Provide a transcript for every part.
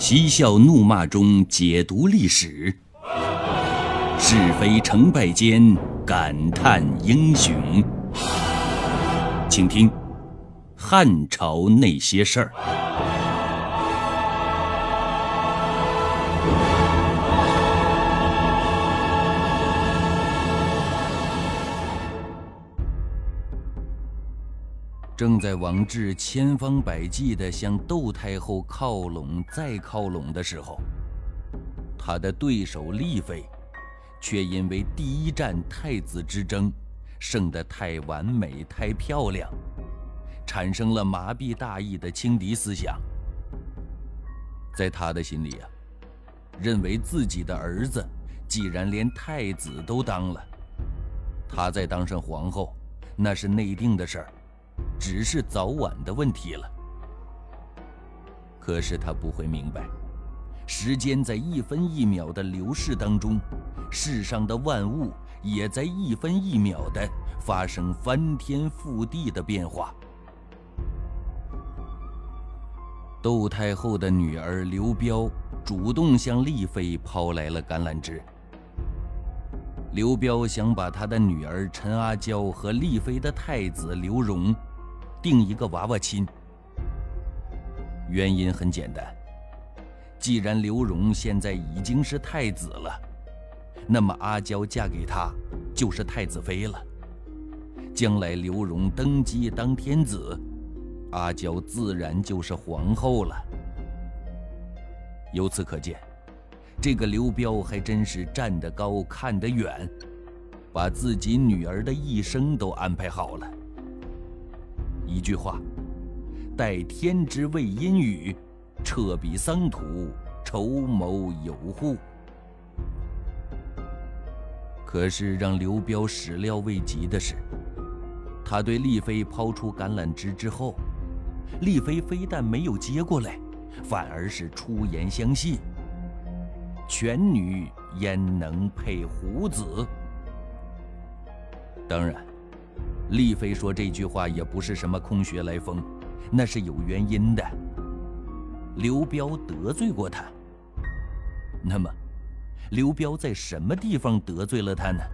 嬉笑怒骂中解读历史，是非成败间感叹英雄。请听汉朝那些事儿。正在王志千方百计地向窦太后靠拢再靠拢的时候，他的对手丽妃却因为第一战太子之争胜得太完美太漂亮，产生了麻痹大义的轻敌思想。在他的心里啊，认为自己的儿子既然连太子都当了，他再当上皇后那是内定的事儿，只是早晚的问题了。可是他不会明白，时间在一分一秒的流逝当中，世上的万物也在一分一秒的发生翻天覆地的变化。窦太后的女儿刘彪主动向丽妃抛来了橄榄枝。刘彪想把他的女儿陈阿娇和丽妃的太子刘荣定一个娃娃亲。原因很简单，既然刘荣现在已经是太子了，那么阿娇嫁给他就是太子妃了。将来刘荣登基当天子，阿娇自然就是皇后了。由此可见，这个刘彪还真是站得高看得远，把自己女儿的一生都安排好了。一句话，待天之谓阴雨，彻彼桑土，筹谋有户。可是让刘彪始料未及的是，他对丽妃抛出橄榄枝之后，丽妃非但没有接过来，反而是出言相信：犬女焉能配虎子？当然，丽妃说这句话也不是什么空穴来风，那是有原因的。刘彪得罪过他，那么刘彪在什么地方得罪了他呢？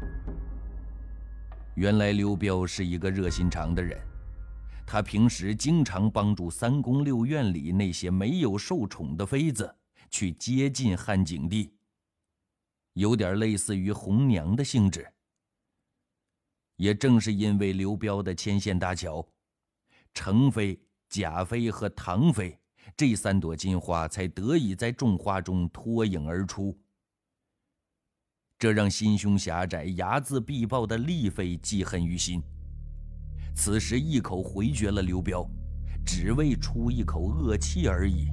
原来刘彪是一个热心肠的人，他平时经常帮助三宫六院里那些没有受宠的妃子去接近汉景帝，有点类似于红娘的性质。也正是因为刘彪的牵线搭桥，程妃、贾妃和唐妃这三朵金花才得以在众花中脱颖而出。这让心胸狭窄、睚眦必报的丽妃记恨于心，此时一口回绝了刘彪，只为出一口恶气而已。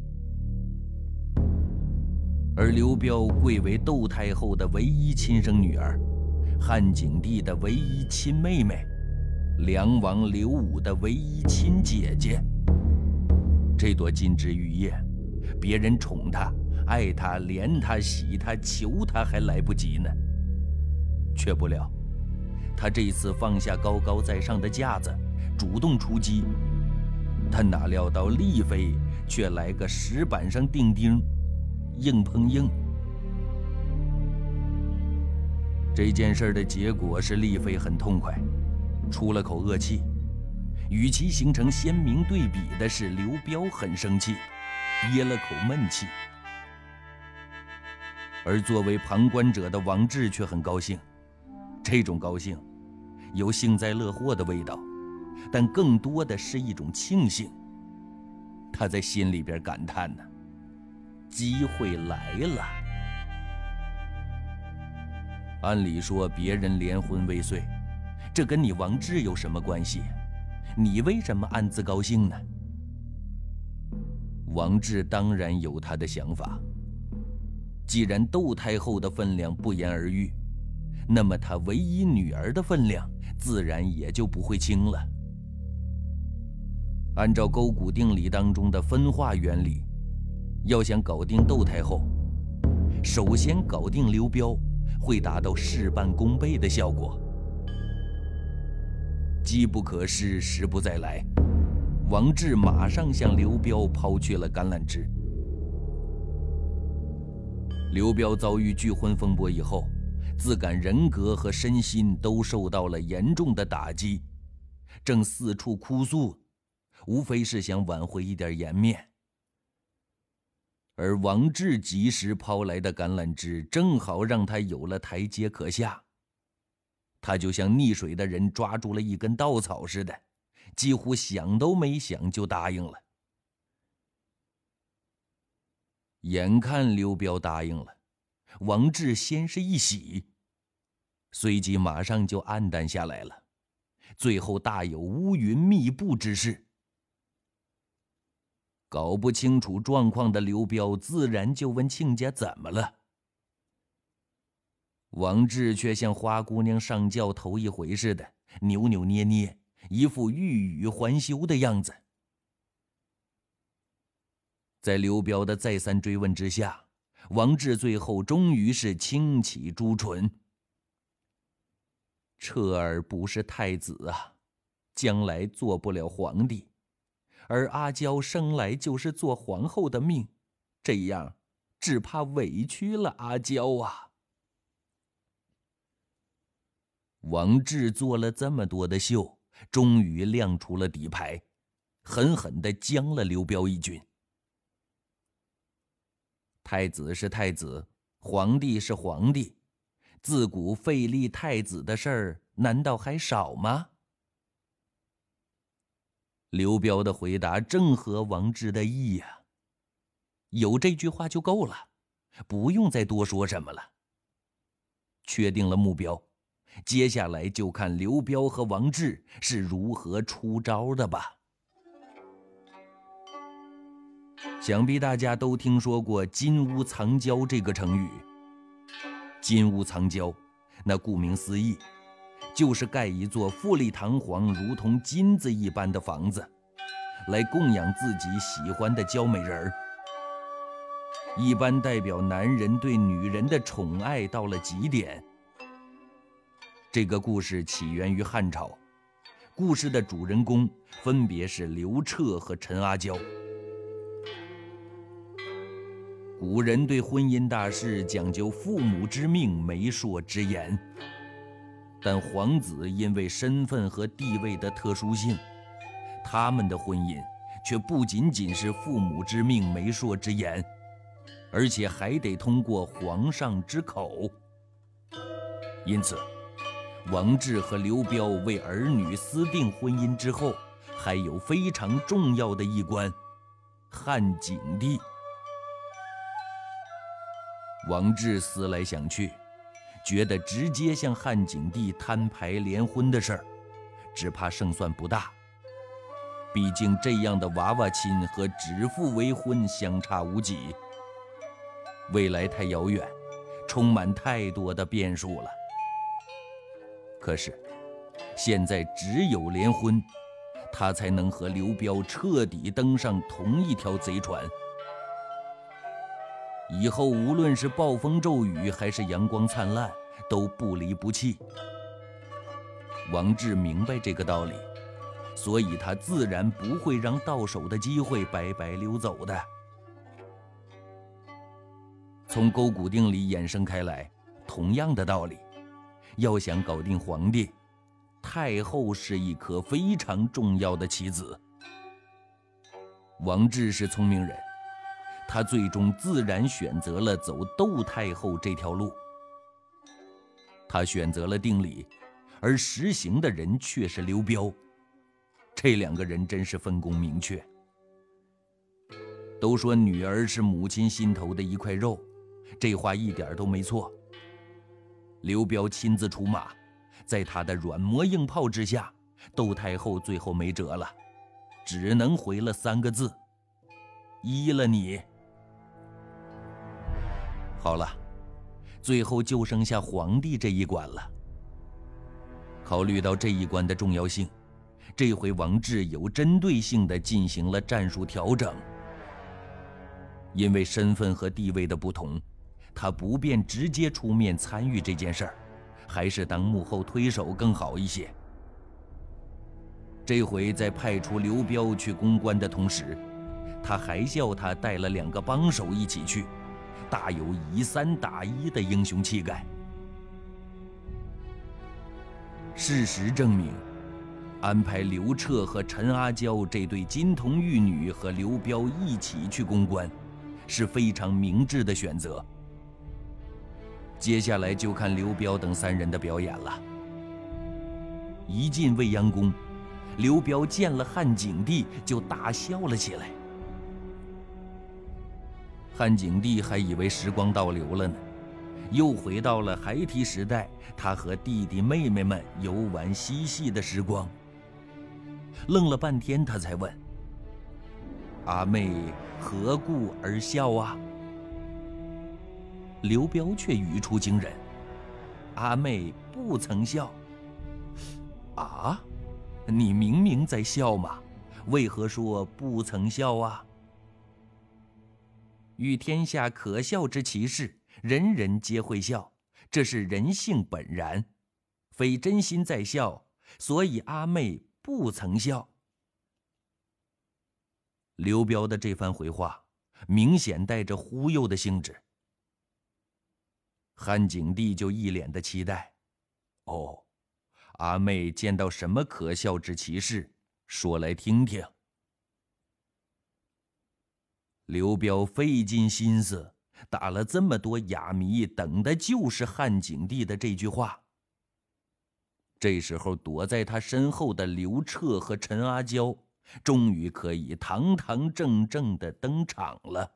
而刘彪贵为窦太后的唯一亲生女儿，汉景帝的唯一亲妹妹，梁王刘武的唯一亲姐姐。这朵金枝玉叶，别人宠她、爱她、怜她、喜她、求她还来不及呢，却不料她这次放下高高在上的架子，主动出击。她哪料到丽妃却来个石板上钉钉，硬碰硬。这件事的结果是丽妃很痛快，出了口恶气。与其形成鲜明对比的是，刘彪很生气，憋了口闷气。而作为旁观者的王志却很高兴，这种高兴有幸灾乐祸的味道，但更多的是一种庆幸。他在心里边感叹呢，机会来了。按理说别人连婚未遂，这跟你王志有什么关系？你为什么暗自高兴呢？王志当然有他的想法。既然窦太后的分量不言而喻，那么他唯一女儿的分量自然也就不会轻了。按照勾股定理当中的分化原理，要想搞定窦太后，首先搞定刘彪，会达到事半功倍的效果。机不可失，时不再来，王志马上向刘彪抛去了橄榄枝。 刘彪遭遇拒婚风波以后，自感人格和身心都受到了严重的打击，正四处哭诉，无非是想挽回一点颜面。而王志及时抛来的橄榄枝，正好让他有了台阶可下。他就像溺水的人抓住了一根稻草似的，几乎想都没想就答应了。眼看刘彪答应了，王志先是一喜，随即马上就黯淡下来了，最后大有乌云密布之势。搞不清楚状况的刘彪自然就问亲家怎么了。王志却像花姑娘上轿头一回似的，扭扭捏捏，一副欲语还休的样子。在刘彪的再三追问之下，王志最后终于是轻启朱唇：“彻儿不是太子啊，将来做不了皇帝。而阿娇生来就是做皇后的命，这样只怕委屈了阿娇啊。”王志做了这么多的秀，终于亮出了底牌，狠狠地将了刘彪一军。太子是太子，皇帝是皇帝，自古废立太子的事儿难道还少吗？刘彪的回答正合王志的意呀，有这句话就够了，不用再多说什么了。确定了目标，接下来就看刘彪和王志是如何出招的吧。想必大家都听说过金屋藏娇这个成语。金屋藏娇，那顾名思义，就是盖一座富丽堂皇如同金子一般的房子，来供养自己喜欢的娇美人儿。一般代表男人对女人的宠爱到了极点。这个故事起源于汉朝，故事的主人公分别是刘彻和陈阿娇。古人对婚姻大事讲究父母之命，媒妁之言，但皇子因为身份和地位的特殊性，他们的婚姻却不仅仅是父母之命，媒妁之言，而且还得通过皇上之口。因此，王志和刘彪为儿女私定婚姻之后，还有非常重要的一关——汉景帝。王志思来想去，觉得直接向汉景帝摊牌联婚的事儿，只怕胜算不大。毕竟这样的娃娃亲和指腹为婚相差无几，未来太遥远，充满太多的变数了。可是，现在只有联婚，他才能和刘彪彻底登上同一条贼船。以后无论是暴风骤雨还是阳光灿烂，都不离不弃。王志明白这个道理，所以他自然不会让到手的机会白白溜走的。从勾股定理衍生开来，同样的道理，要想搞定皇帝，太后是一颗非常重要的棋子。王志是聪明人，他最终自然选择了走窦太后这条路。他选择了定理，而实行的人却是刘彪。这两个人真是分工明确。都说女儿是母亲心头的一块肉，这话一点都没错。刘彪亲自出马，在他的软磨硬泡之下，窦太后最后没辙了，只能回了3个字：依了你。好了，最后就剩下皇帝这一关了。考虑到这一关的重要性，这回王志有针对性地进行了战术调整。因为身份和地位的不同，他不便直接出面参与这件事儿，还是当幕后推手更好一些。这回在派出刘彪去攻关的同时，他还叫他带了2个帮手一起去， 大有以3打1的英雄气概。事实证明，安排刘彻和陈阿娇这对金童玉女和刘彪一起去攻关，是非常明智的选择。接下来就看刘彪等3人的表演了。一进未央宫，刘彪见了汉景帝就大笑了起来。汉景帝还以为时光倒流了呢，又回到了孩提时代，他和弟弟妹妹们游玩嬉戏的时光。愣了半天，他才问：“阿妹何故而笑啊？”刘彪却语出惊人：“阿妹不曾笑。”啊，你明明在笑嘛，为何说不曾笑啊？遇天下可笑之奇事，人人皆会笑，这是人性本然，非真心在笑，所以阿妹不曾笑。刘彪的这番回话，明显带着忽悠的性质。汉景帝就一脸的期待：“哦，阿妹见到什么可笑之奇事？说来听听。”刘彪费尽心思打了这么多哑谜，等的就是汉景帝的这句话。这时候躲在他身后的刘彻和陈阿娇，终于可以堂堂正正地登场了。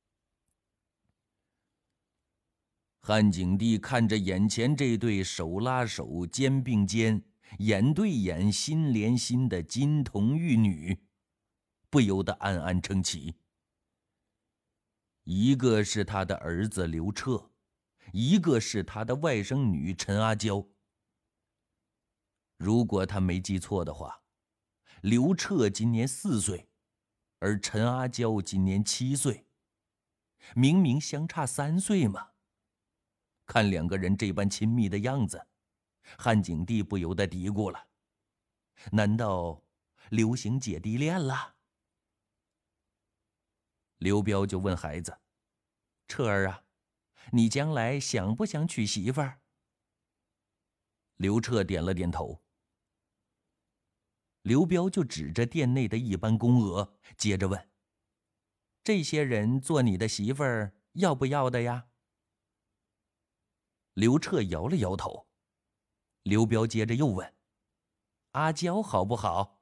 汉景帝看着眼前这对手拉手、肩并肩、眼对眼、心连心的金童玉女，不由得暗暗称奇。一个是他的儿子刘彻，一个是他的外甥女陈阿娇。如果他没记错的话，刘彻今年4岁，而陈阿娇今年7岁，明明相差3岁嘛。看2个人这般亲密的样子，汉景帝不由得嘀咕了：难道流行姐弟恋了？刘彪就问孩子：“彻儿啊，你将来想不想娶媳妇儿？”刘彻点了点头。刘彪就指着殿内的一班宫娥，接着问：“这些人做你的媳妇儿，要不要的呀？”刘彻摇了摇头。刘彪接着又问：“阿娇好不好？”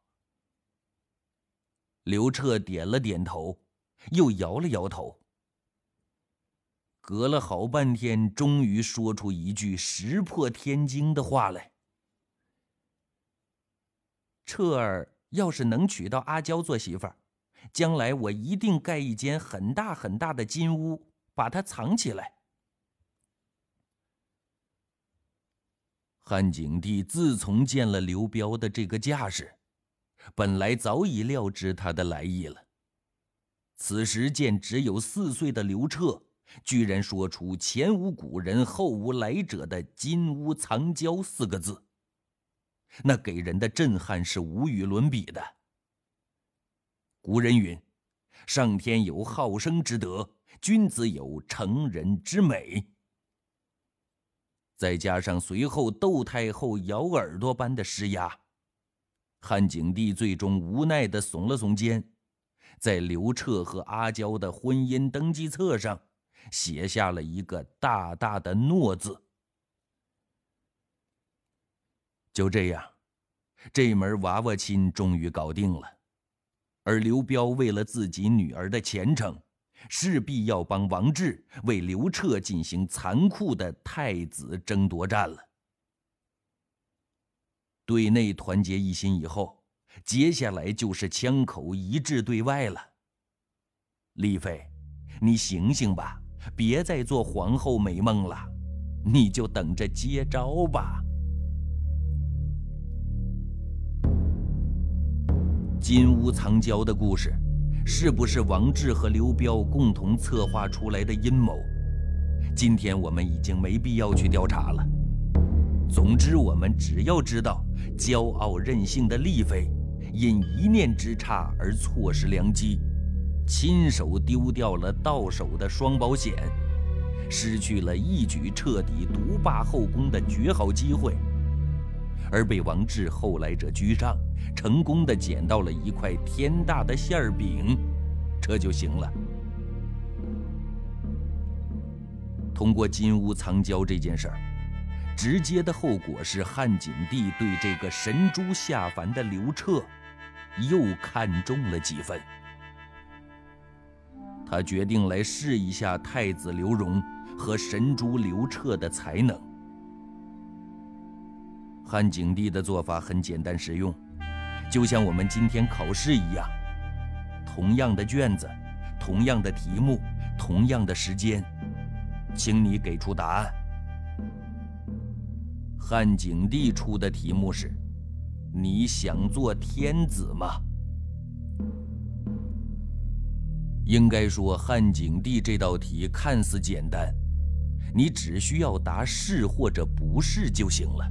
刘彻点了点头，又摇了摇头。隔了好半天，终于说出一句石破天惊的话来：“彻儿要是能娶到阿娇做媳妇儿，将来我一定盖一间很大很大的金屋，把她藏起来。”汉景帝自从见了刘彪的这个架势，本来早已料知他的来意了。此时见只有4岁的刘彻，居然说出前无古人后无来者的金屋藏娇4个字，那给人的震撼是无与伦比的。古人云：“上天有好生之德，君子有成人之美。”再加上随后窦太后咬耳朵般的施压，汉景帝最终无奈地耸了耸肩，在刘彻和阿娇的婚姻登记册上写下了一个大大的诺字。就这样，这门娃娃亲终于搞定了。而刘彪为了自己女儿的前程，势必要帮王志为刘彻进行残酷的太子争夺战了。对内团结一心以后，接下来就是枪口一致对外了。丽妃，你醒醒吧，别再做皇后美梦了，你就等着接招吧。金屋藏娇的故事，是不是王志和刘彪共同策划出来的阴谋？今天我们已经没必要去调查了。总之，我们只要知道，骄傲任性的丽妃因一念之差而错失良机，亲手丢掉了到手的双保险， 失去了一举彻底独霸后宫的绝好机会，而被王志后来者居上，成功地捡到了一块天大的馅饼，这就行了。通过金屋藏娇这件事儿，直接的后果是汉景帝对这个神猪下凡的刘彻又看中了几分。他决定来试一下太子刘荣和神猪刘彻的才能。汉景帝的做法很简单实用，就像我们今天考试一样，同样的卷子，同样的题目，同样的时间，请你给出答案。汉景帝出的题目是：你想做天子吗？应该说，汉景帝这道题看似简单，你只需要答是或者不是就行了。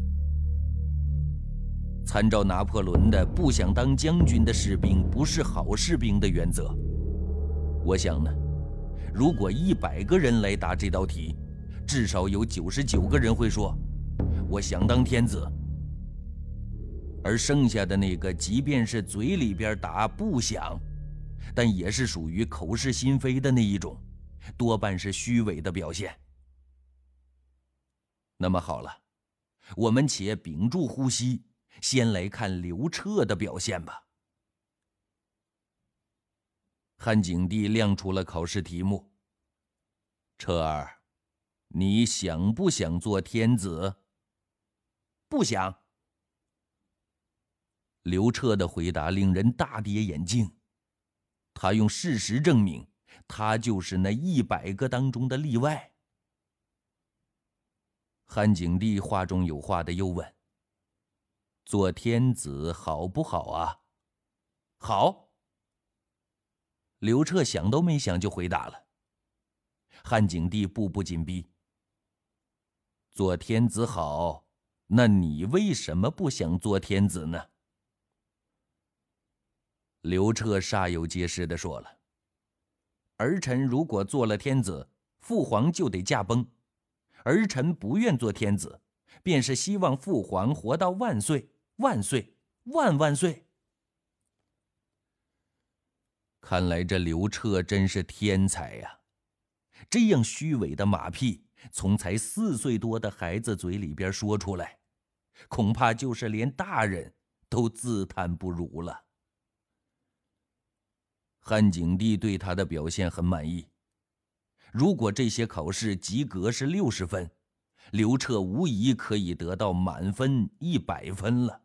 参照拿破仑的不想当将军的士兵不是好士兵的原则，我想呢，如果100个人来答这道题，至少有99个人会说我想当天子，而剩下的那个即便是嘴里边答不想，但也是属于口是心非的那一种，多半是虚伪的表现。那么好了，我们且屏住呼吸，先来看刘彻的表现吧。汉景帝亮出了考试题目：彻儿，你想不想做天子？不想。刘彻的回答令人大跌眼镜，他用事实证明，他就是那100个当中的例外。汉景帝话中有话的又问：做天子好不好啊？好。刘彻想都没想就回答了。汉景帝步步紧逼：做天子好，那你为什么不想做天子呢？刘彻煞有介事地说了：儿臣如果做了天子，父皇就得驾崩，儿臣不愿做天子，便是希望父皇活到万岁，万岁，万万岁。看来这刘彻真是天才呀！这样虚伪的马屁，从才4岁多的孩子嘴里边说出来，恐怕就是连大人都自叹不如了。汉景帝对他的表现很满意。如果这些考试及格是60分，刘彻无疑可以得到满分100分了。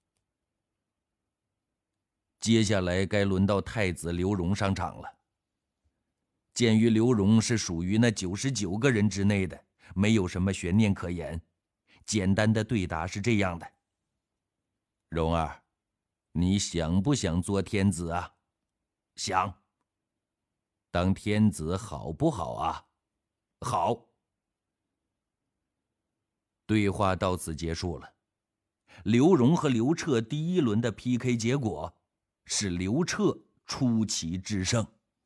接下来该轮到太子刘荣上场了。鉴于刘荣是属于那99个人之内的，没有什么悬念可言。简单的对答是这样的：荣儿，你想不想做天子啊？想。当天子好不好啊？好。对话到此结束了。刘荣和刘彻第1轮的 PK 结果是刘彻出奇制胜。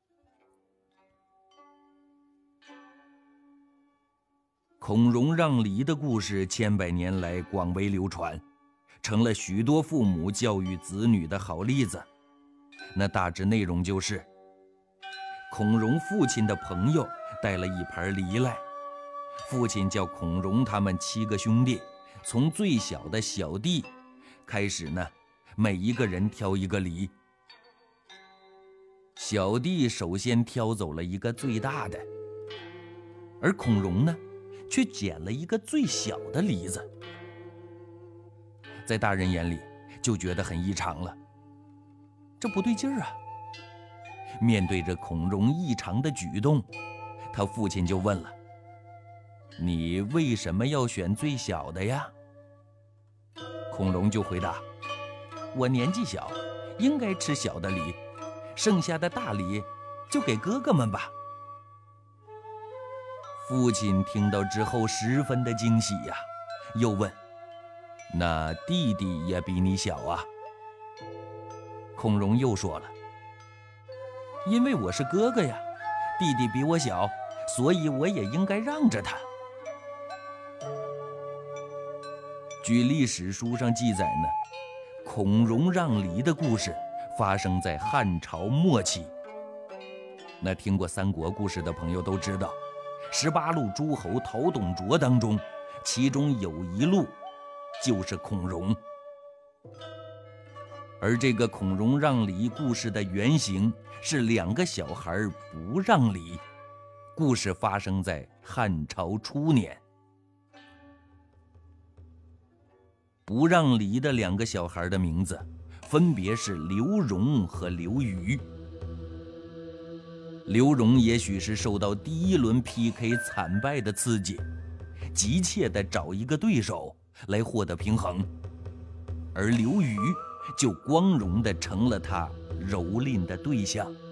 孔融让梨的故事千百年来广为流传，成了许多父母教育子女的好例子。那大致内容就是，孔融父亲的朋友带了一盘梨来，父亲叫孔融他们7个兄弟，从最小的小弟开始呢，每一个人挑一个梨。小弟首先挑走了一个最大的，而孔融呢，却捡了一个最小的梨子。在大人眼里就觉得很异常了，这不对劲儿啊！面对着孔融异常的举动，他父亲就问了：你为什么要选最小的呀？孔融就回答：我年纪小，应该吃小的梨，剩下的大梨就给哥哥们吧。父亲听到之后十分的惊喜呀，又问：那弟弟也比你小啊？孔融又说了：因为我是哥哥呀，弟弟比我小， 所以我也应该让着他。据历史书上记载呢，孔融让梨的故事发生在汉朝末期。那听过三国故事的朋友都知道，18路诸侯讨董卓当中，其中有一路就是孔融。而这个孔融让梨故事的原型是2个小孩不让梨。故事发生在汉朝初年。不让梨的2个小孩的名字分别是刘荣和刘虞。刘荣也许是受到第1轮 PK 惨败的刺激，急切地找一个对手来获得平衡，而刘虞就光荣地成了他蹂躏的对象。